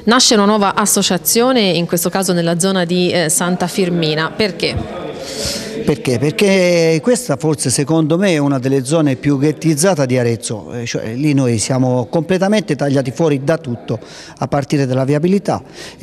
Nasce una nuova associazione, in questo caso nella zona di Santa Firmina. Perché? Perché questa forse secondo me è una delle zone più ghettizzate di Arezzo, cioè lì noi siamo completamente tagliati fuori da tutto, a partire dalla viabilità,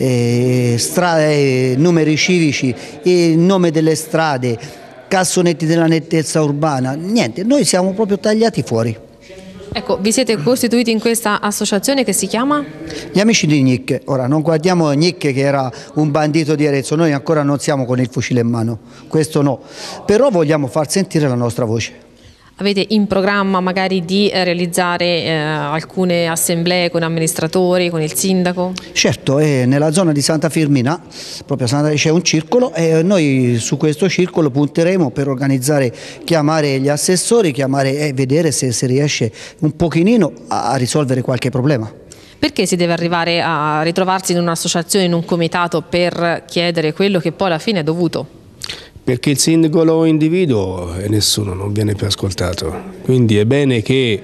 strade, numeri civici, il nome delle strade, cassonetti della nettezza urbana, niente, noi siamo proprio tagliati fuori. Ecco, vi siete costituiti in questa associazione che si chiama? Gli amici di Nicche, ora non guardiamo Nicche che era un bandito di Arezzo, noi ancora non siamo con il fucile in mano, questo no, però vogliamo far sentire la nostra voce. Avete in programma magari di realizzare alcune assemblee con amministratori, con il sindaco? Certo, nella zona di Santa Firmina proprio c'è un circolo e noi su questo circolo punteremo per organizzare, chiamare gli assessori, chiamare e vedere se si riesce un pochino a risolvere qualche problema. Perché si deve arrivare a ritrovarsi in un'associazione, in un comitato per chiedere quello che poi alla fine è dovuto? Perché il singolo individuo e nessuno non viene più ascoltato, quindi è bene che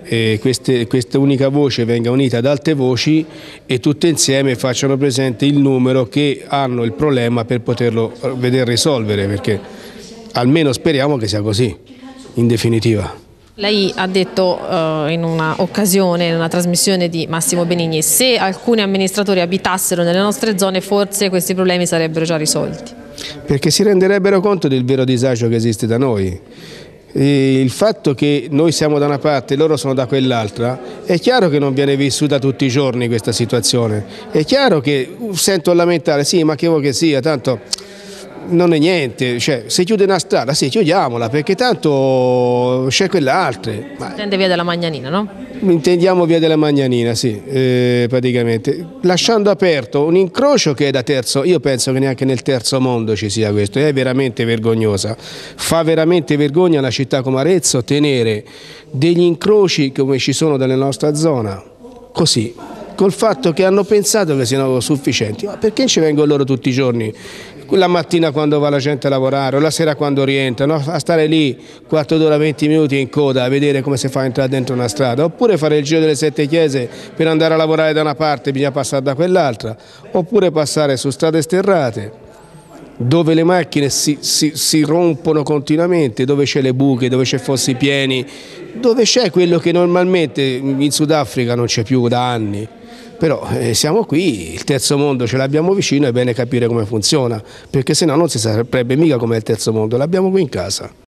questa unica voce venga unita ad altre voci e tutte insieme facciano presente il numero che hanno il problema per poterlo vedere risolvere, perché almeno speriamo che sia così, in definitiva. Lei ha detto in un'occasione, in una trasmissione di Massimo Benigni, se alcuni amministratori abitassero nelle nostre zone forse questi problemi sarebbero già risolti. Perché si renderebbero conto del vero disagio che esiste da noi. E il fatto che noi siamo da una parte e loro sono da quell'altra, è chiaro che non viene vissuta tutti i giorni questa situazione. È chiaro che sento lamentare, sì, ma che vuoi che sia, tanto non è niente, cioè se chiude una strada, sì, chiudiamola, perché tanto c'è quell'altra. Intende via della Magnanina, no? Intendiamo via della Magnanina, sì, praticamente, lasciando aperto un incrocio che è da terzo, io penso che neanche nel terzo mondo ci sia questo, è veramente vergognosa, fa veramente vergogna una città come Arezzo tenere degli incroci come ci sono nella nostra zona, così, col fatto che hanno pensato che siano sufficienti, ma perché ci vengono loro tutti i giorni? La mattina quando va la gente a lavorare o la sera quando rientra, no? A stare lì quarto d'ora, 20 minuti in coda a vedere come si fa a entrare dentro una strada, oppure fare il giro delle 7 chiese per andare a lavorare da una parte bisogna passare da quell'altra, oppure passare su strade sterrate dove le macchine si rompono continuamente, dove c'è le buche, dove c'è fossi pieni, dove c'è quello che normalmente in Sudafrica non c'è più da anni. Però siamo qui, il terzo mondo ce l'abbiamo vicino, è bene capire come funziona, perché sennò non si saprebbe mica com'è il terzo mondo, l'abbiamo qui in casa.